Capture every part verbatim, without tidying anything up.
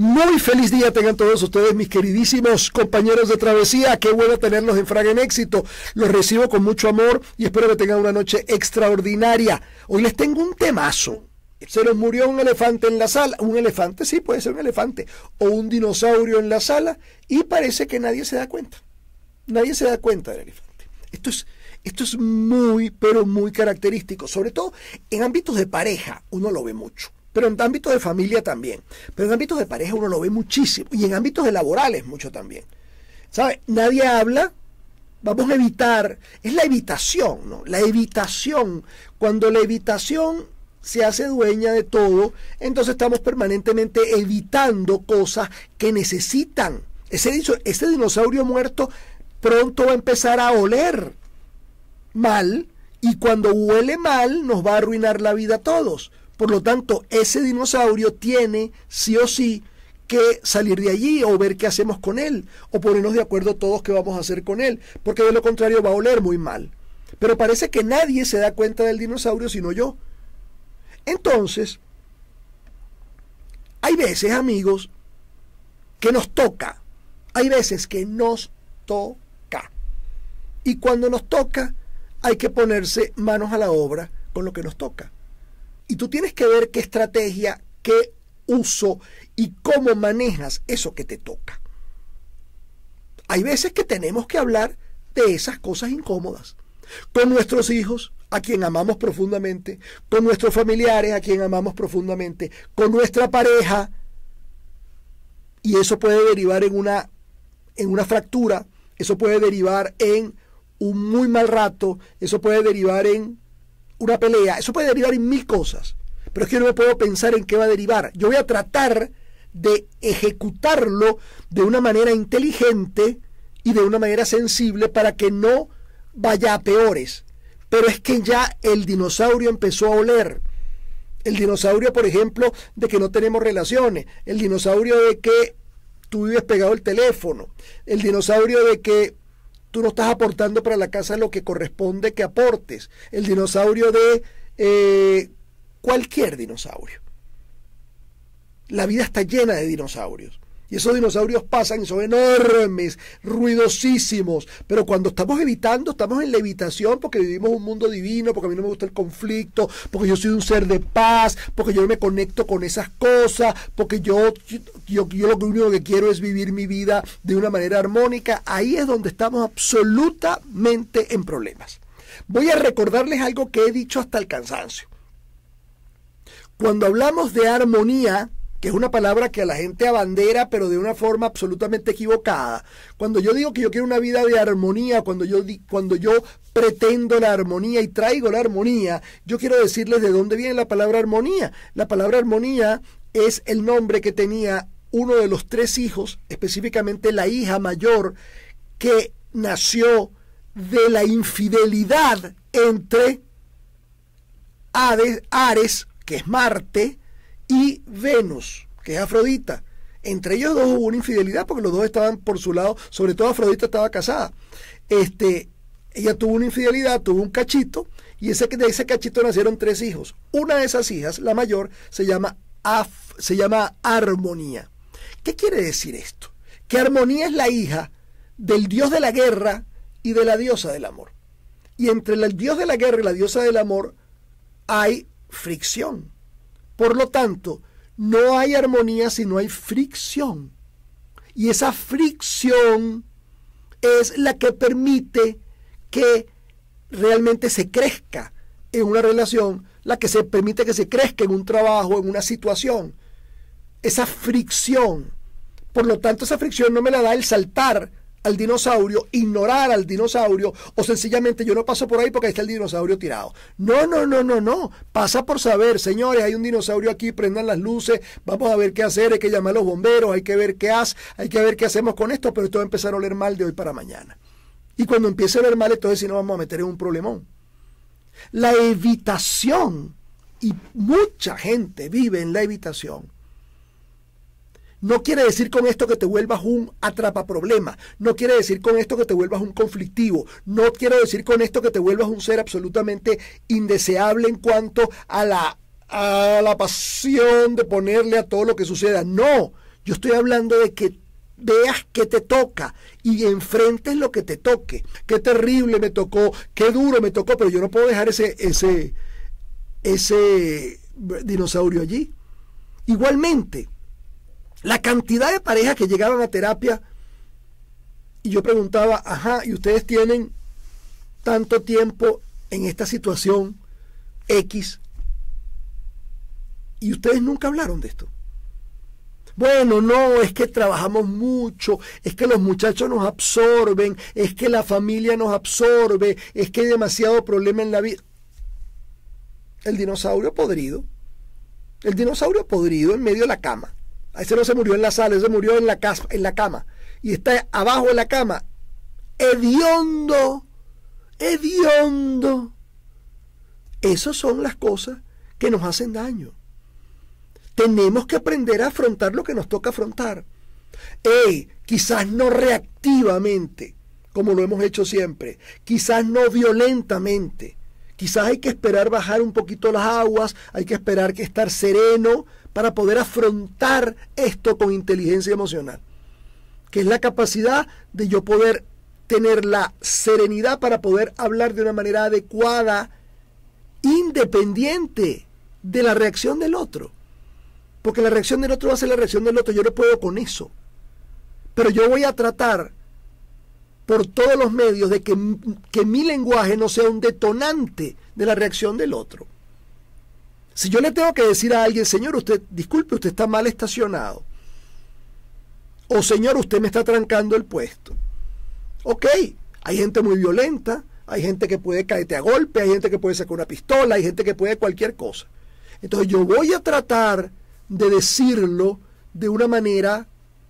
Muy feliz día tengan todos ustedes, mis queridísimos compañeros de travesía. Qué bueno tenerlos en Fraga en Éxito. Los recibo con mucho amor y espero que tengan una noche extraordinaria. Hoy les tengo un temazo. Se nos murió un elefante en la sala. Un elefante, sí, puede ser un elefante. O un dinosaurio en la sala. Y parece que nadie se da cuenta. Nadie se da cuenta del elefante. Esto es, esto es muy, pero muy característico. Sobre todo en ámbitos de pareja, uno lo ve mucho. Pero en ámbitos de familia también. Pero en ámbitos de pareja uno lo ve muchísimo. Y en ámbitos de laborales mucho también. ¿Sabe? Nadie habla. Vamos a evitar. Es la evitación, ¿no? La evitación. Cuando la evitación se hace dueña de todo, entonces estamos permanentemente evitando cosas que necesitan. Ese, ese dinosaurio muerto pronto va a empezar a oler mal. Y cuando huele mal nos va a arruinar la vida a todos. Por lo tanto, ese dinosaurio tiene sí o sí que salir de allí o ver qué hacemos con él o ponernos de acuerdo todos qué vamos a hacer con él, porque de lo contrario va a oler muy mal. Pero parece que nadie se da cuenta del dinosaurio sino yo. Entonces, hay veces, amigos, que nos toca, hay veces que nos toca. Y cuando nos toca, hay que ponerse manos a la obra con lo que nos toca. Y tú tienes que ver qué estrategia, qué uso y cómo manejas eso que te toca. Hay veces que tenemos que hablar de esas cosas incómodas. Con nuestros hijos, a quien amamos profundamente. Con nuestros familiares, a quien amamos profundamente. Con nuestra pareja. Y eso puede derivar en una, en una fractura. Eso puede derivar en un muy mal rato. Eso puede derivar en una pelea, eso puede derivar en mil cosas, pero es que yo no me puedo pensar en qué va a derivar. Yo voy a tratar de ejecutarlo de una manera inteligente y de una manera sensible para que no vaya a peores. Pero es que ya el dinosaurio empezó a oler. El dinosaurio, por ejemplo, de que no tenemos relaciones. El dinosaurio de que tú vives pegado al teléfono. El dinosaurio de que tú no estás aportando para la casa lo que corresponde que aportes. El dinosaurio de eh, cualquier dinosaurio. La vida está llena de dinosaurios. Y esos dinosaurios pasan y son enormes, ruidosísimos. Pero cuando estamos evitando, estamos en la evitación porque vivimos un mundo divino, porque a mí no me gusta el conflicto, porque yo soy un ser de paz, porque yo no me conecto con esas cosas, porque yo, yo, yo lo único que quiero es vivir mi vida de una manera armónica. Ahí es donde estamos absolutamente en problemas. Voy a recordarles algo que he dicho hasta el cansancio. Cuando hablamos de armonía, que es una palabra que a la gente abandera, pero de una forma absolutamente equivocada. Cuando yo digo que yo quiero una vida de armonía, cuando yo, cuando yo pretendo la armonía y traigo la armonía, yo quiero decirles de dónde viene la palabra armonía. La palabra armonía es el nombre que tenía uno de los tres hijos, específicamente la hija mayor, que nació de la infidelidad entre Hades, Ares, que es Marte, y Venus, que es Afrodita. Entre ellos dos hubo una infidelidad porque los dos estaban por su lado, sobre todo Afrodita estaba casada. Este, ella tuvo una infidelidad, tuvo un cachito, y ese, de ese cachito nacieron tres hijos. Una de esas hijas, la mayor, se llama, Af, se llama Armonía. ¿Qué quiere decir esto? Que Armonía es la hija del dios de la guerra y de la diosa del amor. Y entre el dios de la guerra y la diosa del amor hay fricción. Por lo tanto, no hay armonía si no hay fricción. Y esa fricción es la que permite que realmente se crezca en una relación, la que se permite que se crezca en un trabajo, en una situación. Esa fricción. Por lo tanto, esa fricción no me la da el saltar al dinosaurio, ignorar al dinosaurio, o sencillamente yo no paso por ahí porque ahí está el dinosaurio tirado. No, no, no, no, no. Pasa por saber, señores, hay un dinosaurio aquí, prendan las luces, vamos a ver qué hacer, hay que llamar a los bomberos, hay que ver qué hace, hay que ver qué hacemos con esto, pero esto va a empezar a oler mal de hoy para mañana. Y cuando empiece a oler mal, entonces sí nos vamos a meter en un problemón. La evitación, y mucha gente vive en la evitación. No quiere decir con esto que te vuelvas un atrapaproblema. No quiere decir con esto que te vuelvas un conflictivo. No quiero decir con esto que te vuelvas un ser absolutamente indeseable en cuanto a la a la pasión de ponerle a todo lo que suceda. No, yo estoy hablando de que veas que te toca y enfrentes lo que te toque. Qué terrible me tocó, qué duro me tocó, pero yo no puedo dejar ese, ese, ese dinosaurio allí. Igualmente, la cantidad de parejas que llegaban a terapia y yo preguntaba, ajá, y ustedes tienen tanto tiempo en esta situación X y ustedes nunca hablaron de esto. Bueno, no, es que trabajamos mucho, es que los muchachos nos absorben, es que la familia nos absorbe, es que hay demasiado problema en la vida. El dinosaurio podrido, el dinosaurio podrido en medio de la cama. A ese no se murió en la sala, ese murió en la, casa, en la cama. Y está abajo de la cama, hediondo, hediondo. Esas son las cosas que nos hacen daño. Tenemos que aprender a afrontar lo que nos toca afrontar. Ey, quizás no reactivamente, como lo hemos hecho siempre. Quizás no violentamente. Quizás hay que esperar bajar un poquito las aguas, hay que esperar que estar sereno para poder afrontar esto con inteligencia emocional. Que es la capacidad de yo poder tener la serenidad para poder hablar de una manera adecuada, independiente de la reacción del otro. Porque la reacción del otro va a ser la reacción del otro, yo no puedo con eso. Pero yo voy a tratar por todos los medios de que, que mi lenguaje no sea un detonante de la reacción del otro. Si yo le tengo que decir a alguien, señor, usted, disculpe, usted está mal estacionado. O señor, usted me está trancando el puesto. Ok, hay gente muy violenta, hay gente que puede caerte a golpe, hay gente que puede sacar una pistola, hay gente que puede cualquier cosa. Entonces yo voy a tratar de decirlo de una manera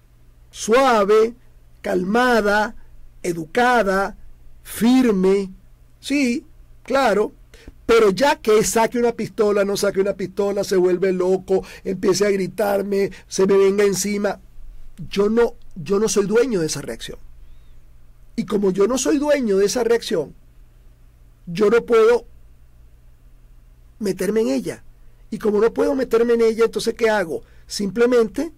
suave, calmada, educada, firme, sí, claro, pero ya que saque una pistola, no saque una pistola, se vuelve loco, empiece a gritarme, se me venga encima, yo no, yo no soy dueño de esa reacción. Y como yo no soy dueño de esa reacción, yo no puedo meterme en ella. Y como no puedo meterme en ella, entonces ¿qué hago? Simplemente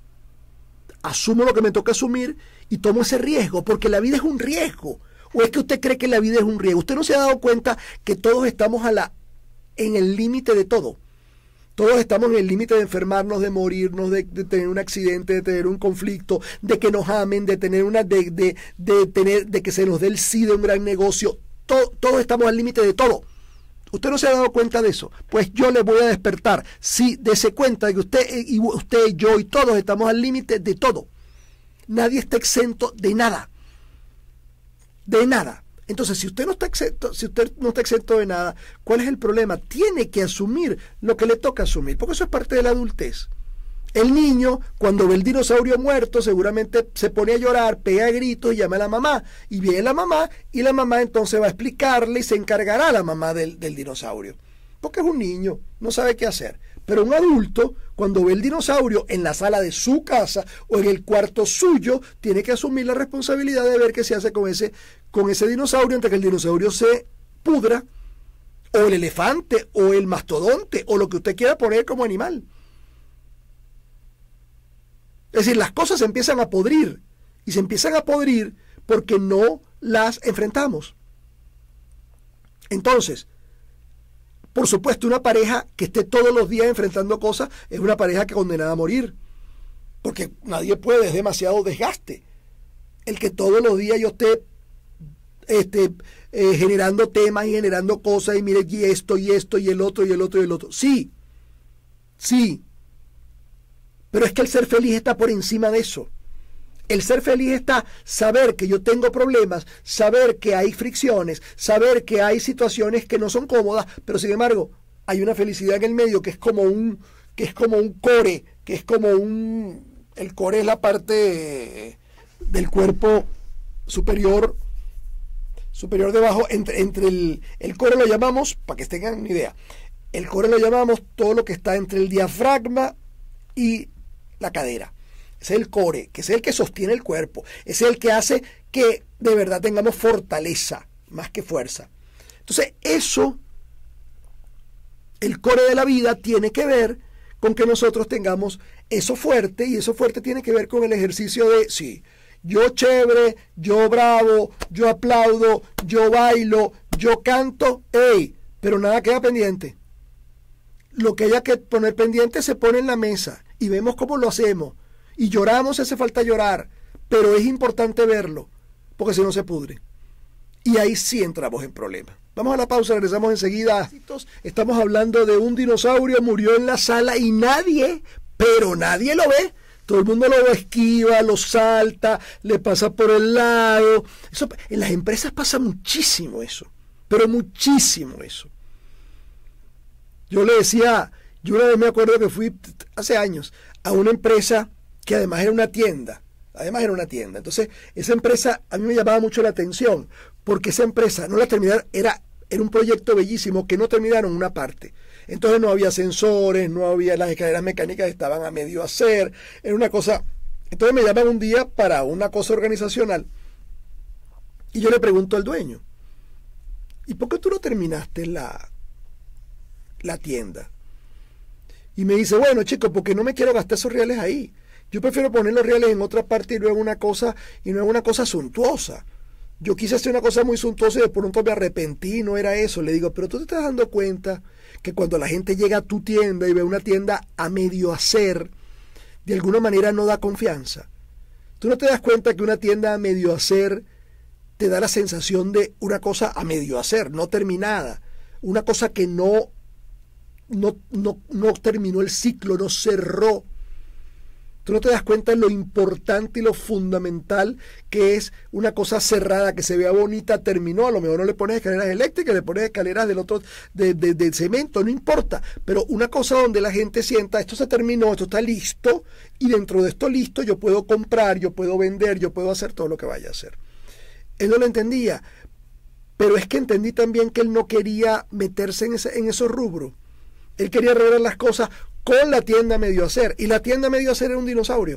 asumo lo que me toca asumir y tomo ese riesgo, porque la vida es un riesgo. ¿O es que usted cree que la vida es un riesgo? Usted no se ha dado cuenta que todos estamos a la, en el límite de todo. Todos estamos en el límite de enfermarnos, de morirnos, de, de tener un accidente, de tener un conflicto, de que nos amen, de tener una, de, de, de tener, de que se nos dé el sí de un gran negocio. Todo, todos estamos al límite de todo. ¿Usted no se ha dado cuenta de eso? Pues yo le voy a despertar. Sí, dése cuenta de que usted y usted, yo y todos estamos al límite de todo. Nadie está exento de nada. De nada. Entonces, si usted no está exento, si usted no está exento de nada, ¿cuál es el problema? Tiene que asumir lo que le toca asumir, porque eso es parte de la adultez. El niño, cuando ve el dinosaurio muerto, seguramente se pone a llorar, pega gritos y llama a la mamá. Y viene la mamá, y la mamá entonces va a explicarle y se encargará la mamá del, del dinosaurio. Porque es un niño, no sabe qué hacer. Pero un adulto, cuando ve el dinosaurio en la sala de su casa o en el cuarto suyo, tiene que asumir la responsabilidad de ver qué se hace con ese, con ese dinosaurio antes que el dinosaurio se pudra, o el elefante, o el mastodonte, o lo que usted quiera poner como animal. Es decir, las cosas se empiezan a podrir, y se empiezan a podrir porque no las enfrentamos. Entonces, por supuesto, una pareja que esté todos los días enfrentando cosas es una pareja que condenada a morir, porque nadie puede, es demasiado desgaste. El que todos los días yo esté este, eh, generando temas y generando cosas, y mire, y esto, y esto, y el otro, y el otro, y el otro. Sí, sí. Pero es que el ser feliz está por encima de eso. El ser feliz está saber que yo tengo problemas, saber que hay fricciones, saber que hay situaciones que no son cómodas, pero sin embargo hay una felicidad en el medio que es como un, que es como un core, que es como un, el core es la parte del cuerpo superior, superior debajo, entre, entre el, el core lo llamamos, para que tengan una idea, el core lo llamamos todo lo que está entre el diafragma y la cadera. Es el core, que es el que sostiene el cuerpo, es el que hace que de verdad tengamos fortaleza más que fuerza. Entonces eso El core de la vida tiene que ver con que nosotros tengamos eso fuerte, y eso fuerte tiene que ver con el ejercicio de, sí, yo chévere, yo bravo, yo aplaudo, yo bailo, yo canto, ey, pero nada queda pendiente. Lo que haya que poner pendiente se pone en la mesa y vemos cómo lo hacemos. Y lloramos si hace falta llorar, pero es importante verlo, porque si no se pudre. Y ahí sí entramos en problemas. Vamos a la pausa, regresamos enseguida. Estamos hablando de un dinosaurio, murió en la sala y nadie, pero nadie lo ve. Todo el mundo lo esquiva, lo salta, le pasa por el lado. Eso, en las empresas pasa muchísimo eso, pero muchísimo eso. Yo le decía, yo una vez me acuerdo que fui hace años a una empresa que además era una tienda. Además era una tienda. Entonces, esa empresa a mí me llamaba mucho la atención, porque esa empresa no la terminaron, era, era un proyecto bellísimo que no terminaron una parte. Entonces no había sensores, no había, las escaleras mecánicas estaban a medio hacer, era una cosa. Entonces me llaman un día para una cosa organizacional y yo le pregunto al dueño, ¿y por qué tú no terminaste la, la tienda? Y me dice, bueno, chicos, porque no me quiero gastar esos reales ahí. Yo prefiero poner los reales en otra parte y luego una cosa, y no en una cosa suntuosa. Yo quise hacer una cosa muy suntuosa y de pronto me arrepentí, no era eso. Le digo, pero tú te estás dando cuenta que cuando la gente llega a tu tienda y ve una tienda a medio hacer, de alguna manera no da confianza. Tú no te das cuenta que una tienda a medio hacer te da la sensación de una cosa a medio hacer, no terminada, una cosa que no, no, no, no terminó el ciclo, no cerró. Tú no te das cuenta de lo importante y lo fundamental que es una cosa cerrada, que se vea bonita, terminó. A lo mejor no le pones escaleras eléctricas, le pones escaleras del otro, de, de, de cemento, no importa. Pero una cosa donde la gente sienta, esto se terminó, esto está listo, y dentro de esto listo yo puedo comprar, yo puedo vender, yo puedo hacer todo lo que vaya a hacer. Él no lo entendía, pero es que entendí también que él no quería meterse en, ese, en esos rubros. Él quería arreglar las cosas con la tienda medio hacer, y la tienda medio hacer era un dinosaurio.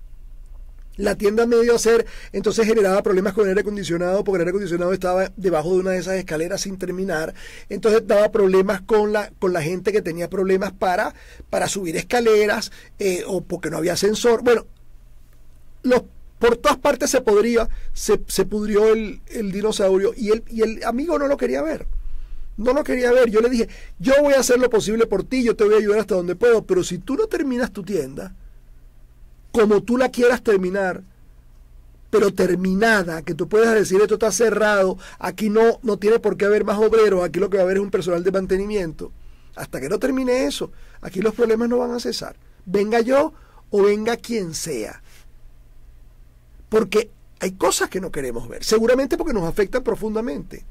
La tienda medio hacer entonces generaba problemas con el aire acondicionado, porque el aire acondicionado estaba debajo de una de esas escaleras sin terminar. Entonces daba problemas con la, con la gente que tenía problemas para, para subir escaleras, eh, o porque no había ascensor. Bueno, los, por todas partes se podría, se, se pudrió el, el dinosaurio, y el, y el amigo no lo quería ver. No lo quería ver. Yo le dije, yo voy a hacer lo posible por ti, yo te voy a ayudar hasta donde puedo, pero si tú no terminas tu tienda como tú la quieras terminar, pero terminada, que tú puedas decir, esto está cerrado, aquí no, no tiene por qué haber más obreros, aquí lo que va a haber es un personal de mantenimiento, hasta que no termine eso, aquí los problemas no van a cesar. Venga yo o venga quien sea. Porque hay cosas que no queremos ver, seguramente porque nos afectan profundamente.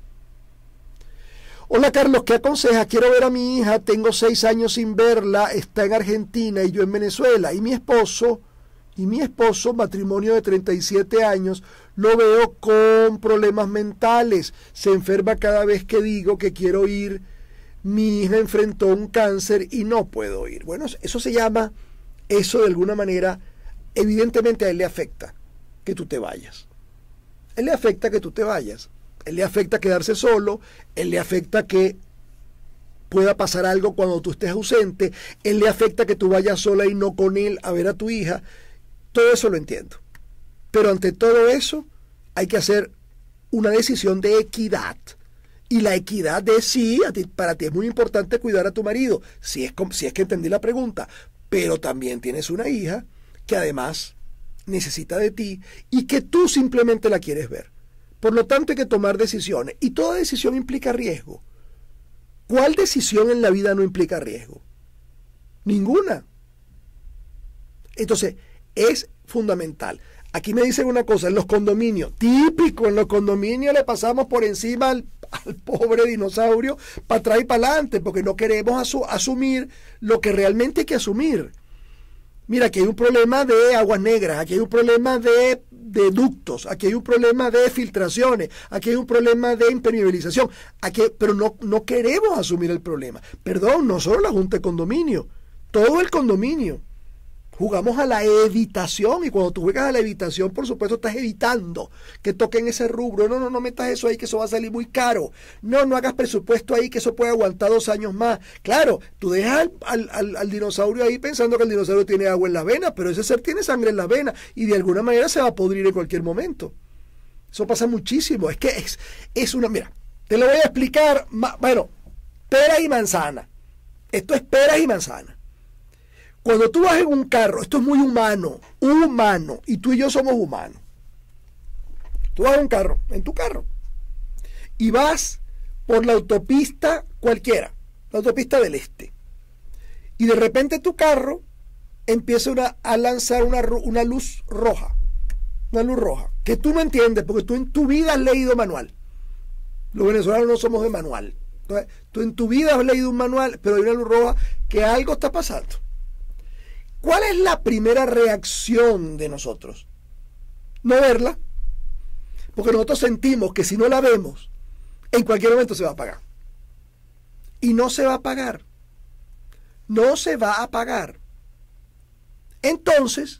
Hola Carlos, ¿qué aconsejas? Quiero ver a mi hija, tengo seis años sin verla, está en Argentina y yo en Venezuela. Y mi esposo, y mi esposo, matrimonio de treinta y siete años, lo veo con problemas mentales. Se enferma cada vez que digo que quiero ir. Mi hija enfrentó un cáncer y no puedo ir. Bueno, eso se llama, eso de alguna manera, evidentemente a él le afecta que tú te vayas. A él le afecta que tú te vayas. Él le afecta quedarse solo, él le afecta que pueda pasar algo cuando tú estés ausente, él le afecta que tú vayas sola y no con él a ver a tu hija. Todo eso lo entiendo. Pero ante todo eso hay que hacer una decisión de equidad. Y la equidad de sí, a ti, para ti es muy importante cuidar a tu marido, si es, si es que entendí la pregunta, pero también tienes una hija que además necesita de ti y que tú simplemente la quieres ver. Por lo tanto, hay que tomar decisiones. Y toda decisión implica riesgo. ¿Cuál decisión en la vida no implica riesgo? Ninguna. Entonces, es fundamental. Aquí me dicen una cosa, en los condominios, típico, en los condominios le pasamos por encima al, al pobre dinosaurio para atrás y para adelante, porque no queremos asu asumir lo que realmente hay que asumir. Mira, aquí hay un problema de aguas negras, aquí hay un problema de, de ductos, aquí hay un problema de filtraciones, aquí hay un problema de impermeabilización, aquí, pero no, no queremos asumir el problema. Perdón, no solo la Junta de Condominio, todo el condominio. Jugamos a la evitación, y cuando tú juegas a la evitación, por supuesto, estás evitando que toquen ese rubro. No, no, no metas eso ahí, que eso va a salir muy caro. No, no hagas presupuesto ahí, que eso puede aguantar dos años más. Claro, tú dejas al, al, al, al dinosaurio ahí pensando que el dinosaurio tiene agua en las venas, pero ese ser tiene sangre en las venas y de alguna manera se va a podrir en cualquier momento. Eso pasa muchísimo. Es que es, es una... Mira, te lo voy a explicar. Bueno, pera y manzana. Esto es peras y manzana. Cuando tú vas en un carro, esto es muy humano, humano, y tú y yo somos humanos. Tú vas en un carro, en tu carro, y vas por la autopista cualquiera, la autopista del este, y de repente tu carro empieza una, a lanzar una, una luz roja, una luz roja, que tú no entiendes, porque tú en tu vida has leído manual. Los venezolanos no somos de manual. Entonces, tú en tu vida has leído un manual, pero hay una luz roja que algo está pasando. ¿Cuál es la primera reacción de nosotros? No verla, porque nosotros sentimos que si no la vemos, en cualquier momento se va a apagar. Y no se va a apagar. No se va a apagar. Entonces,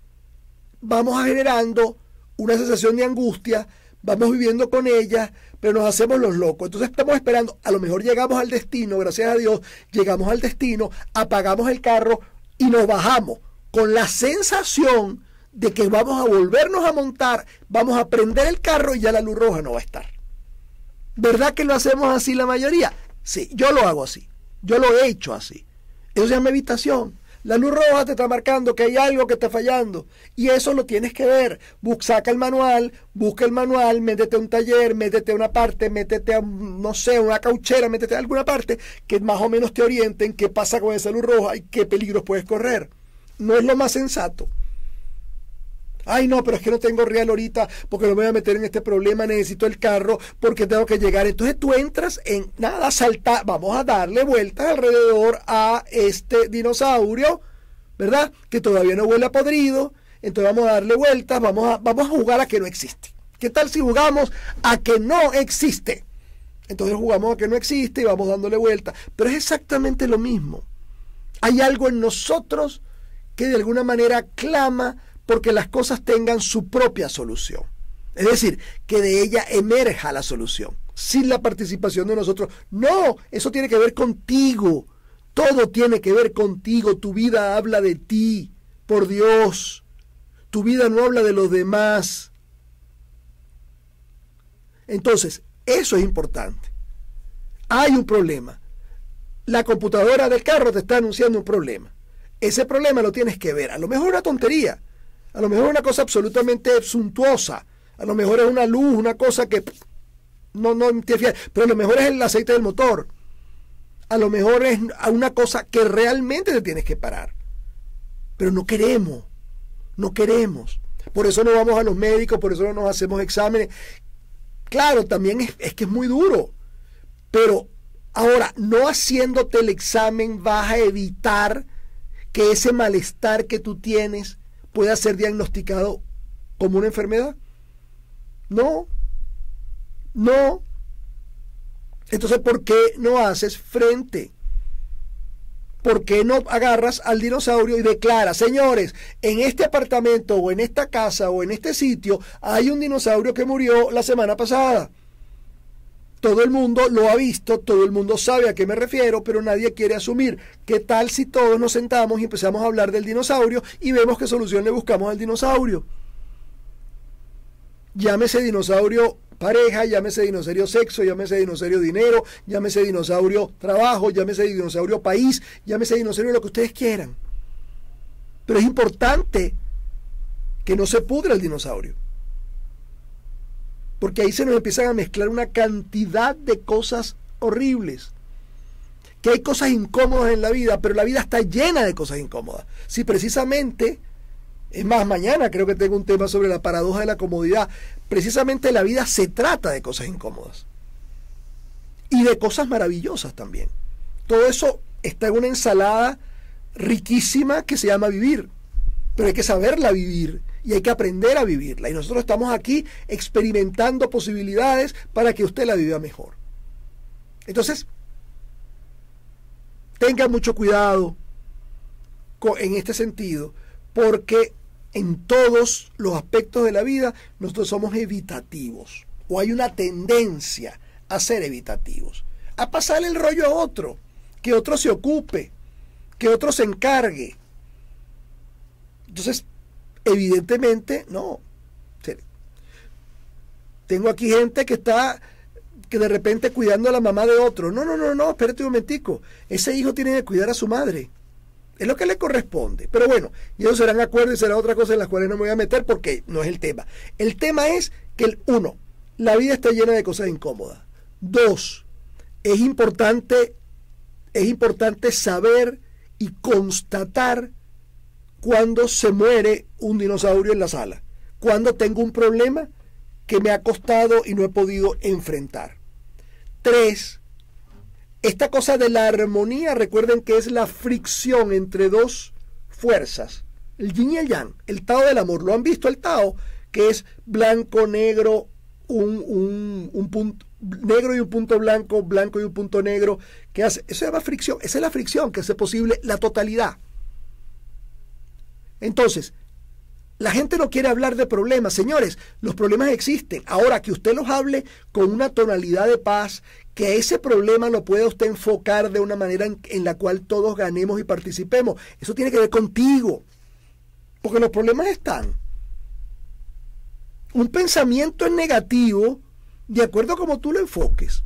vamos generando una sensación de angustia, vamos viviendo con ella, pero nos hacemos los locos. Entonces estamos esperando, a lo mejor llegamos al destino, gracias a Dios, llegamos al destino, apagamos el carro, y nos bajamos con la sensación de que vamos a volvernos a montar, vamos a prender el carro y ya la luz roja no va a estar. ¿Verdad que lo hacemos así la mayoría? Sí, yo lo hago así. Yo lo he hecho así. Eso se llama evitación. La luz roja te está marcando que hay algo que está fallando y eso lo tienes que ver. Saca el manual, busca el manual, métete a un taller, métete a una parte, métete a, no sé, una cauchera, métete a alguna parte que más o menos te orienten qué pasa con esa luz roja y qué peligros puedes correr. No es lo más sensato. Ay, no, pero es que no tengo real ahorita porque no me voy a meter en este problema, necesito el carro porque tengo que llegar. Entonces tú entras en, nada, saltar, vamos a darle vueltas alrededor a este dinosaurio, ¿verdad? Que todavía no huele a podrido, entonces vamos a darle vueltas, vamos a, vamos a jugar a que no existe. ¿Qué tal si jugamos a que no existe? Entonces jugamos a que no existe y vamos dándole vueltas, pero es exactamente lo mismo. Hay algo en nosotros que de alguna manera clama porque las cosas tengan su propia solución. Es decir, que de ella emerja la solución, sin la participación de nosotros. No, eso tiene que ver contigo. Todo tiene que ver contigo. Tu vida habla de ti, por Dios. Tu vida no habla de los demás. Entonces, eso es importante. Hay un problema. La computadora del carro te está anunciando un problema. Ese problema lo tienes que ver. A lo mejor una tontería. A lo mejor es una cosa absolutamente suntuosa. A lo mejor es una luz, una cosa que no, no interfiere. Pero a lo mejor es el aceite del motor. A lo mejor es una cosa que realmente te tienes que parar. Pero no queremos. No queremos. Por eso no vamos a los médicos, por eso no nos hacemos exámenes. Claro, también es, es que es muy duro. Pero ahora, no haciéndote el examen vas a evitar que ese malestar que tú tienes pueda ser diagnosticado como una enfermedad. No, no. Entonces, ¿por qué no haces frente? ¿Por qué no agarras al dinosaurio y declaras, señores, en este apartamento o en esta casa o en este sitio hay un dinosaurio que murió la semana pasada? Todo el mundo lo ha visto, todo el mundo sabe a qué me refiero, pero nadie quiere asumir. ¿Qué tal si todos nos sentamos y empezamos a hablar del dinosaurio y vemos qué solución le buscamos al dinosaurio? Llámese dinosaurio pareja, llámese dinosaurio sexo, llámese dinosaurio dinero, llámese dinosaurio trabajo, llámese dinosaurio país, llámese dinosaurio lo que ustedes quieran. Pero es importante que no se pudra el dinosaurio. Porque ahí se nos empiezan a mezclar una cantidad de cosas horribles. Que hay cosas incómodas en la vida, pero la vida está llena de cosas incómodas. Si precisamente, es más, mañana creo que tengo un tema sobre la paradoja de la comodidad. Precisamente la vida se trata de cosas incómodas. Y de cosas maravillosas también. Todo eso está en una ensalada riquísima que se llama vivir. Pero hay que saberla vivir. Y hay que aprender a vivirla. Y nosotros estamos aquí experimentando posibilidades para que usted la viva mejor. Entonces, tenga mucho cuidado. en este sentido, porque en todos los aspectos de la vida nosotros somos evitativos, o hay una tendencia a ser evitativos, a pasarle el rollo a otro, que otro se ocupe, que otro se encargue. Entonces, evidentemente, no. Tengo aquí gente que está, que de repente cuidando a la mamá de otro. No, no, no, no, espérate un momentico. Ese hijo tiene que cuidar a su madre. Es lo que le corresponde. Pero bueno, y eso serán acuerdos y será otra cosa en las cuales no me voy a meter porque no es el tema. El tema es que, el, uno, la vida está llena de cosas incómodas. Dos, es importante, es importante saber y constatar cuando se muere un dinosaurio en la sala. Cuando tengo un problema que me ha costado y no he podido enfrentar. Tres, esta cosa de la armonía, recuerden que es la fricción entre dos fuerzas, el yin y el yang, el Tao del amor. ¿Lo han visto el Tao? Que es blanco, negro, un, un, un punto negro y un punto blanco, blanco y un punto negro, que hace, eso se llama fricción, esa es la fricción que hace posible la totalidad. Entonces, la gente no quiere hablar de problemas. Señores, los problemas existen. Ahora, que usted los hable con una tonalidad de paz, que ese problema lo pueda usted enfocar de una manera en, en la cual todos ganemos y participemos. Eso tiene que ver contigo. Porque los problemas están. Un pensamiento es negativo de acuerdo a cómo tú lo enfoques.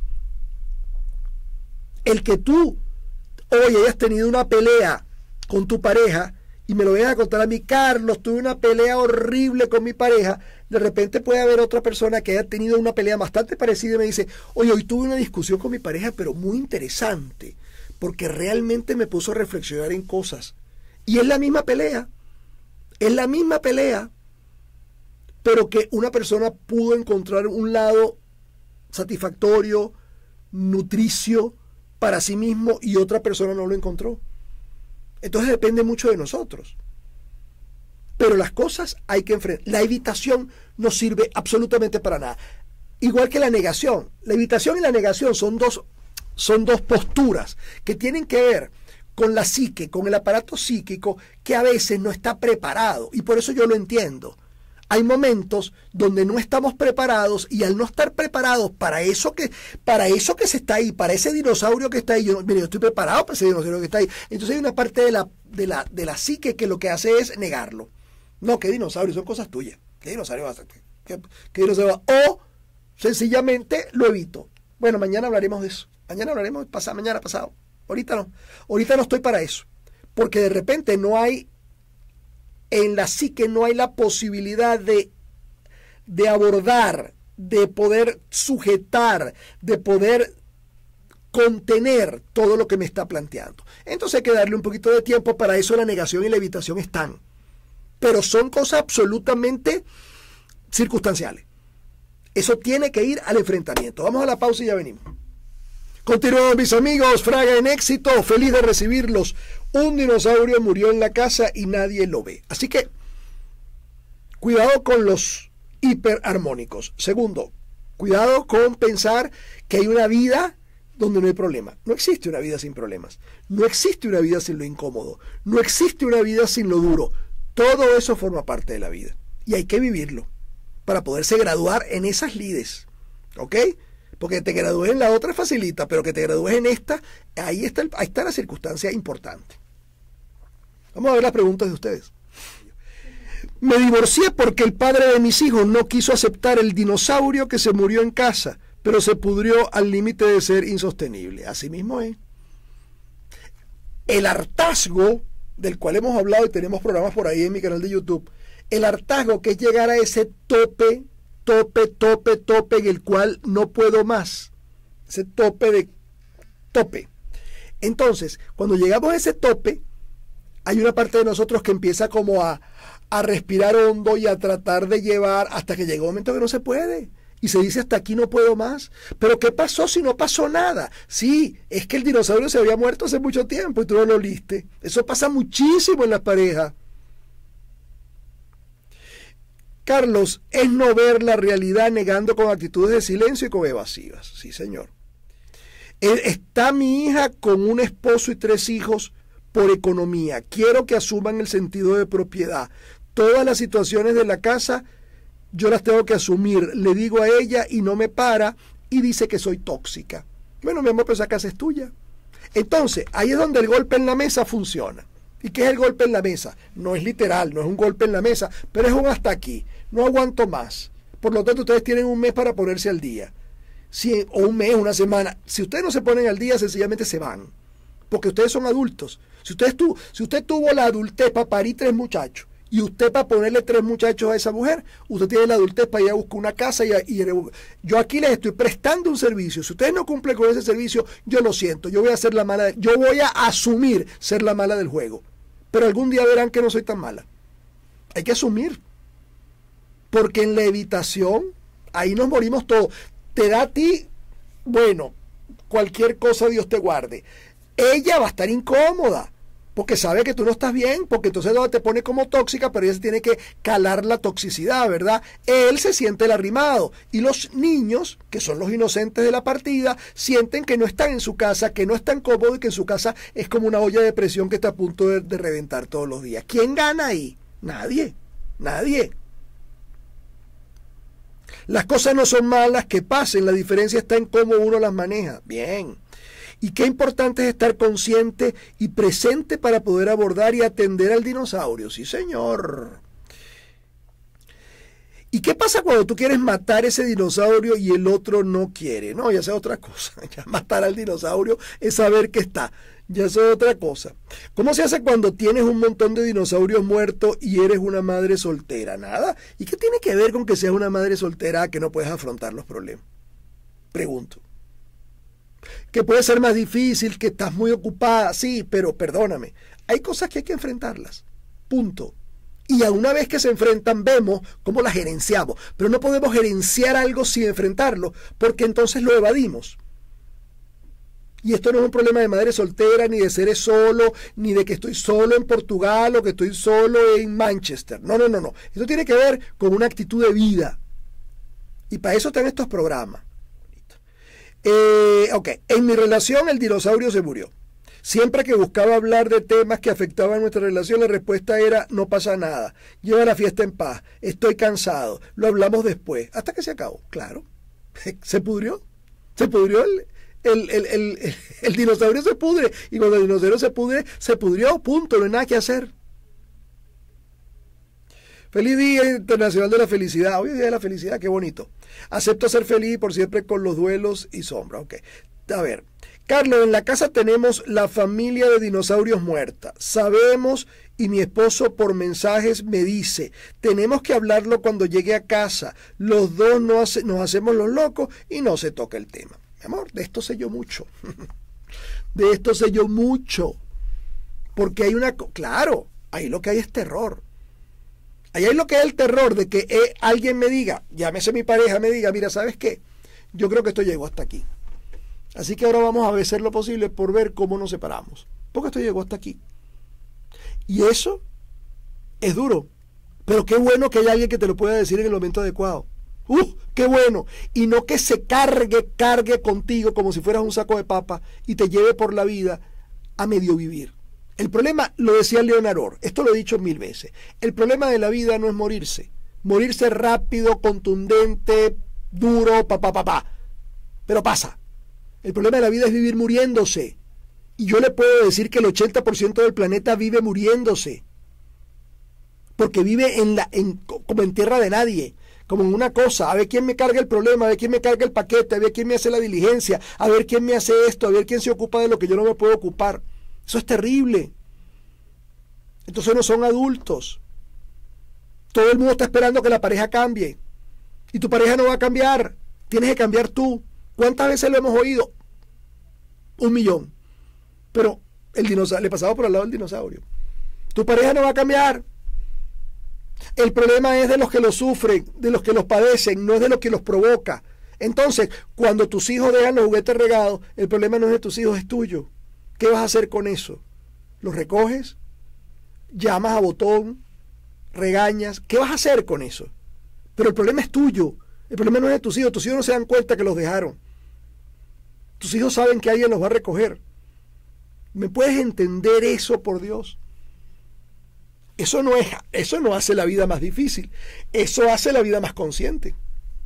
El que tú hoy hayas tenido una pelea con tu pareja y me lo vengas a contar a mí, Carlos, tuve una pelea horrible con mi pareja, de repente puede haber otra persona que haya tenido una pelea bastante parecida y me dice, oye, hoy tuve una discusión con mi pareja, pero muy interesante, porque realmente me puso a reflexionar en cosas. Y es la misma pelea, es la misma pelea, pero que una persona pudo encontrar un lado satisfactorio, nutricio para sí mismo y otra persona no lo encontró. Entonces depende mucho de nosotros. Pero las cosas hay que enfrentar. La evitación no sirve absolutamente para nada. Igual que la negación. La evitación y la negación son dos, son dos posturas que tienen que ver con la psique, con el aparato psíquico que a veces no está preparado. Y por eso yo lo entiendo. Hay momentos donde no estamos preparados y al no estar preparados para eso que, para eso que se está ahí, para ese dinosaurio que está ahí, yo, mire, yo estoy preparado para ese dinosaurio que está ahí. Entonces hay una parte de la, de la, de la psique que lo que hace es negarlo. No, ¿qué dinosaurio? Son cosas tuyas. ¿Qué dinosaurio vas a ¿Qué, qué dinosaurio? O sencillamente lo evito. Bueno, mañana hablaremos de eso. Mañana hablaremos, pasado, mañana pasado. Ahorita no. Ahorita no estoy para eso. Porque de repente no hay, en la psique no hay la posibilidad de, de abordar, de poder sujetar, de poder contener todo lo que me está planteando. Entonces hay que darle un poquito de tiempo. Para eso la negación y la evitación están. Pero son cosas absolutamente circunstanciales. Eso tiene que ir al enfrentamiento. Vamos a la pausa y ya venimos. Continuamos, mis amigos. Fraga en éxito. Feliz de recibirlos. Un dinosaurio murió en la casa y nadie lo ve. Así que, cuidado con los hiperarmónicos. Segundo, cuidado con pensar que hay una vida donde no hay problema. No existe una vida sin problemas. No existe una vida sin lo incómodo. No existe una vida sin lo duro. Todo eso forma parte de la vida. Y hay que vivirlo para poderse graduar en esas lides. ¿Ok? Porque te gradúes en la otra facilita, pero que te gradúes en esta, ahí está, el, ahí está la circunstancia importante. Vamos a ver las preguntas de ustedes. Me divorcié porque el padre de mis hijos no quiso aceptar el dinosaurio que se murió en casa, pero se pudrió al límite de ser insostenible. Así mismo es. El hartazgo, del cual hemos hablado y tenemos programas por ahí en mi canal de YouTube, el hartazgo que es llegar a ese tope, tope, tope, tope, en el cual no puedo más. Ese tope de tope. Entonces, cuando llegamos a ese tope, hay una parte de nosotros que empieza como a, a respirar hondo y a tratar de llevar hasta que llega un momento que no se puede. Y se dice, hasta aquí no puedo más. ¿Pero qué pasó si no pasó nada? Sí, es que el dinosaurio se había muerto hace mucho tiempo y tú no lo oliste. Eso pasa muchísimo en las parejas. Carlos, es no ver la realidad negando con actitudes de silencio y con evasivas. Sí, señor. Está mi hija con un esposo y tres hijos por economía. Quiero que asuman el sentido de propiedad. Todas las situaciones de la casa yo las tengo que asumir. Le digo a ella y no me para y dice que soy tóxica. Bueno, mi amor, pero esa casa es tuya. Entonces, ahí es donde el golpe en la mesa funciona. ¿Y qué es el golpe en la mesa? No es literal, no es un golpe en la mesa, pero es un hasta aquí. No aguanto más. Por lo tanto, ustedes tienen un mes para ponerse al día. Si, o un mes, una semana. Si ustedes no se ponen al día, sencillamente se van. Porque ustedes son adultos. Si usted, tu, si usted tuvo la adultez para parir tres muchachos, y usted para ponerle tres muchachos a esa mujer, usted tiene la adultez para ir a buscar una casa y, y yo aquí les estoy prestando un servicio. Si ustedes no cumplen con ese servicio, yo lo siento, yo voy a ser la mala, yo voy a asumir ser la mala del juego. Pero algún día verán que no soy tan mala. Hay que asumir. Porque en la evitación, ahí nos morimos todos. Te da a ti, bueno, cualquier cosa Dios te guarde. Ella va a estar incómoda. Porque sabe que tú no estás bien, porque entonces te pone como tóxica, pero ella se tiene que calar la toxicidad, ¿verdad? Él se siente el arrimado. Y los niños, que son los inocentes de la partida, sienten que no están en su casa, que no están cómodos y que en su casa es como una olla de presión que está a punto de, de reventar todos los días. ¿Quién gana ahí? Nadie, nadie. Las cosas no son malas que pasen, la diferencia está en cómo uno las maneja. Bien. Y qué importante es estar consciente y presente para poder abordar y atender al dinosaurio. Sí, señor. ¿Y qué pasa cuando tú quieres matar ese dinosaurio y el otro no quiere? No, ya sea otra cosa. Ya matar al dinosaurio es saber que está. Ya eso es otra cosa. ¿Cómo se hace cuando tienes un montón de dinosaurios muertos y eres una madre soltera? Nada. ¿Y qué tiene que ver con que seas una madre soltera que no puedes afrontar los problemas? Pregunto. Que puede ser más difícil, que estás muy ocupada, sí, pero perdóname, hay cosas que hay que enfrentarlas, punto. Y a una vez que se enfrentan, vemos cómo las gerenciamos, pero no podemos gerenciar algo sin enfrentarlo, porque entonces lo evadimos. Y esto no es un problema de madre soltera, ni de seres solo, ni de que estoy solo en Portugal o que estoy solo en Manchester. No, no, no, no. Esto tiene que ver con una actitud de vida. Y para eso están estos programas. Eh, ok, en mi relación el dinosaurio se murió. Siempre que buscaba hablar de temas que afectaban nuestra relación, la respuesta era: no pasa nada, lleva la fiesta en paz, estoy cansado, lo hablamos después, hasta que se acabó. Claro, se pudrió, se pudrió el, el, el, el, el, el dinosaurio se pudre, y cuando el dinosaurio se pudre, se pudrió, punto, no hay nada que hacer. Feliz Día Internacional de la Felicidad. Hoy es Día de la Felicidad, qué bonito. Acepto ser feliz por siempre con los duelos y sombras. Ok. A ver. Carlos, en la casa tenemos la familia de dinosaurios muerta. Sabemos y mi esposo por mensajes me dice, tenemos que hablarlo cuando llegue a casa. Los dos no hace, nos hacemos los locos y no se toca el tema. Mi amor, de esto sé yo mucho. De esto sé yo mucho. Porque hay una... Claro, ahí lo que hay es terror. Ahí hay lo que es el terror de que eh, alguien me diga, llámese mi pareja, me diga, mira, ¿sabes qué? Yo creo que esto llegó hasta aquí. Así que ahora vamos a hacer lo posible por ver cómo nos separamos. Porque esto llegó hasta aquí. Y eso es duro. Pero qué bueno que haya alguien que te lo pueda decir en el momento adecuado. ¡Uh! ¡Qué bueno! Y no que se cargue, cargue contigo como si fueras un saco de papa y te lleve por la vida a medio vivir. El problema, lo decía Leonard Orr, esto lo he dicho mil veces, el problema de la vida no es morirse. Morirse rápido, contundente, duro, pa, pa, pa, pa. Pero pasa. El problema de la vida es vivir muriéndose. Y yo le puedo decir que el ochenta por ciento del planeta vive muriéndose. Porque vive en la, en, como en tierra de nadie, como en una cosa, a ver quién me carga el problema, a ver quién me carga el paquete, a ver quién me hace la diligencia, a ver quién me hace esto, a ver quién se ocupa de lo que yo no me puedo ocupar. Eso es terrible. Entonces no son adultos. Todo el mundo está esperando que la pareja cambie. Y tu pareja no va a cambiar. Tienes que cambiar tú. ¿Cuántas veces lo hemos oído? Un millón. Pero el dinosaurio, le pasaba por al lado del dinosaurio. Tu pareja no va a cambiar. El problema es de los que lo sufren, de los que los padecen, no es de los que los provoca. Entonces, cuando tus hijos dejan los juguetes regados, el problema no es de tus hijos, es tuyo. ¿Qué vas a hacer con eso? ¿Los recoges? ¿Llamas a botón? ¿Regañas? ¿Qué vas a hacer con eso? Pero el problema es tuyo. El problema no es de tus hijos. Tus hijos no se dan cuenta que los dejaron. Tus hijos saben que alguien los va a recoger. ¿Me puedes entender eso, por Dios? Eso no es, eso no hace la vida más difícil, eso hace la vida más consciente.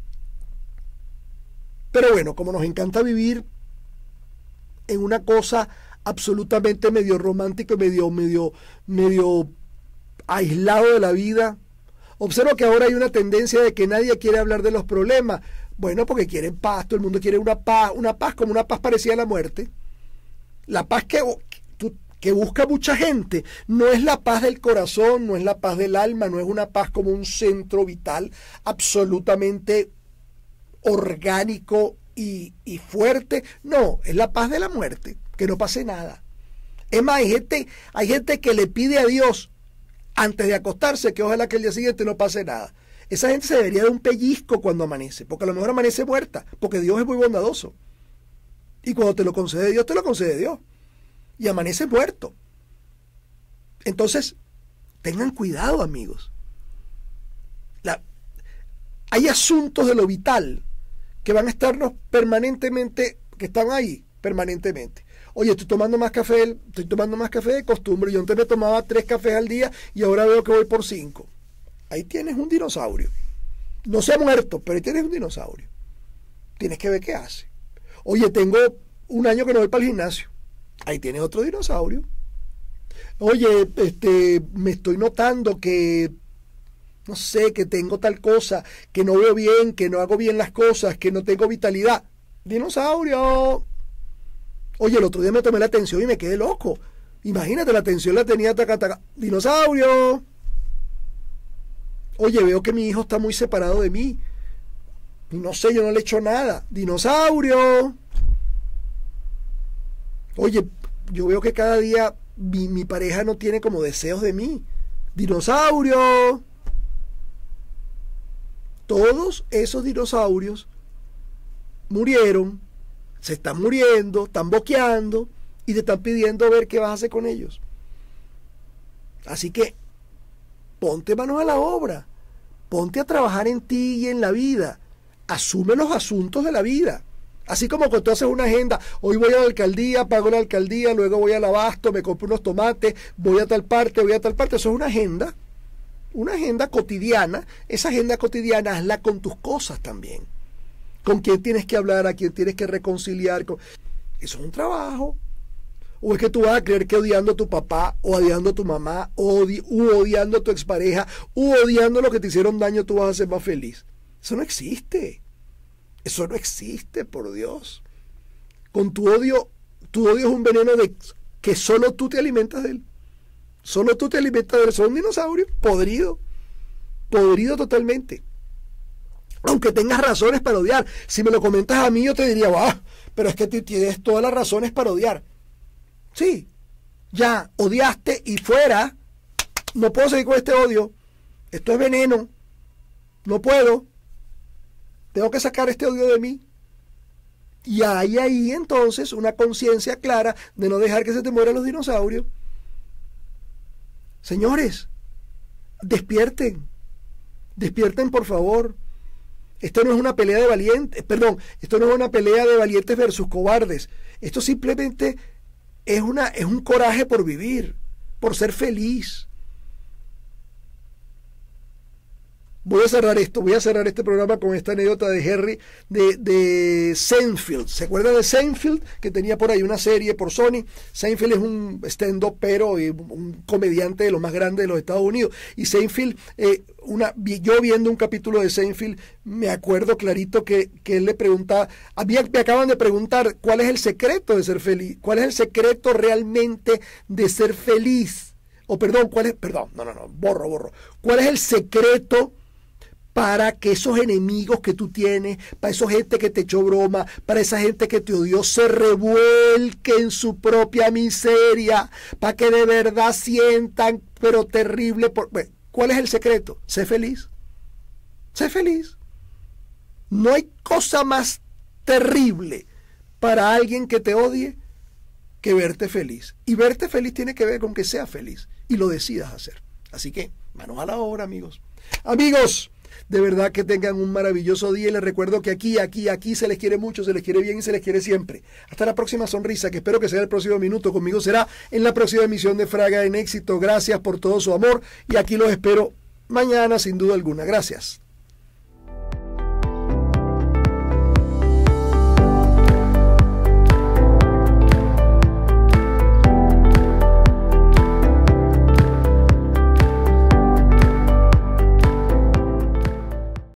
Pero bueno, como nos encanta vivir en una cosa absolutamente medio romántica, medio, medio, medio aislado de la vida, observo que ahora hay una tendencia de que nadie quiere hablar de los problemas. Bueno, porque quieren paz, todo el mundo quiere una paz, una paz como una paz parecida a la muerte. La paz que, que busca mucha gente no es la paz del corazón, no es la paz del alma, no es una paz como un centro vital absolutamente orgánico y, y fuerte. No, es la paz de la muerte, que no pase nada. Es más, hay gente, hay gente que le pide a Dios antes de acostarse que ojalá que el día siguiente no pase nada. Esa gente se debería de un pellizco cuando amanece, porque a lo mejor amanece muerta, porque Dios es muy bondadoso. Y cuando te lo concede Dios, te lo concede Dios. Y amanece muerto. Entonces, tengan cuidado, amigos. La, hay asuntos de lo vital que van a estarnos permanentemente, que están ahí permanentemente. Oye, estoy tomando más café, estoy tomando más café de costumbre. Yo antes me tomaba tres cafés al día y ahora veo que voy por cinco. Ahí tienes un dinosaurio. No se ha muerto, pero ahí tienes un dinosaurio. Tienes que ver qué hace. Oye, tengo un año que no voy para el gimnasio. Ahí tienes otro dinosaurio. Oye, este, me estoy notando que, no sé, que tengo tal cosa, que no veo bien, que no hago bien las cosas, que no tengo vitalidad. Dinosaurio. Oye, el otro día me tomé la atención y me quedé loco. Imagínate, la atención la tenía taca, taca. Dinosaurio. Oye, veo que mi hijo está muy separado de mí. Y no sé, yo no le he hecho nada. Dinosaurio. Oye, yo veo que cada día mi, mi pareja no tiene como deseos de mí. Dinosaurio. Todos esos dinosaurios murieron, se están muriendo, están boqueando y te están pidiendo ver qué vas a hacer con ellos. Así que ponte manos a la obra, ponte a trabajar en ti y en la vida, asume los asuntos de la vida. Así como cuando tú haces una agenda, hoy voy a la alcaldía, pago la alcaldía, luego voy al abasto, me compro unos tomates, voy a tal parte, voy a tal parte. Eso es una agenda, una agenda cotidiana. Esa agenda cotidiana hazla con tus cosas también. Con quién tienes que hablar, a quién tienes que reconciliar. Con... Eso es un trabajo. ¿O es que tú vas a creer que odiando a tu papá, o odiando a tu mamá, o odi u odiando a tu expareja, u odiando a los que te hicieron daño, tú vas a ser más feliz? Eso no existe. Eso no existe, por Dios. Con tu odio, tu odio es un veneno de que solo tú te alimentas de él. Solo tú te alimentas de él. Son un dinosaurio podrido. Podrido totalmente. Aunque tengas razones para odiar. Si me lo comentas a mí, yo te diría, ah, pero es que tú tienes todas las razones para odiar. Sí, ya odiaste y fuera. No puedo seguir con este odio. Esto es veneno. No puedo. Tengo que sacar este odio de mí. Y hay ahí entonces una conciencia clara de no dejar que se te mueran los dinosaurios. Señores, despierten. Despierten, por favor. Esto no es una pelea de valientes, perdón, esto no es una pelea de valientes versus cobardes. Esto simplemente es, una, es un coraje por vivir, por ser feliz. Voy a cerrar esto, voy a cerrar este programa con esta anécdota de Henry de, de Seinfeld. ¿Se acuerdan de Seinfeld? Que tenía por ahí una serie por Sony. Seinfeld es un stand-up pero y un comediante de los más grandes de los Estados Unidos. Y Seinfeld, eh, una, yo viendo un capítulo de Seinfeld, me acuerdo clarito que, que él le preguntaba, a mí me acaban de preguntar cuál es el secreto de ser feliz, cuál es el secreto realmente de ser feliz. O perdón, cuál es, perdón, no, no, no, borro, borro. ¿Cuál es el secreto para que esos enemigos que tú tienes, para esa gente que te echó broma, para esa gente que te odió, se revuelque en su propia miseria, para que de verdad sientan, pero terrible? Por... Bueno, ¿cuál es el secreto? Sé feliz. Sé feliz. No hay cosa más terrible para alguien que te odie que verte feliz. Y verte feliz tiene que ver con que seas feliz y lo decidas hacer. Así que, manos a la obra, amigos. Amigos, De verdad que tengan un maravilloso día y les recuerdo que aquí, aquí, aquí se les quiere mucho, se les quiere bien y se les quiere siempre. Hasta la próxima sonrisa, que espero que sea el próximo minuto. Conmigo será en la próxima emisión de Fraga en Éxito. Gracias por todo su amor y aquí los espero mañana sin duda alguna. Gracias.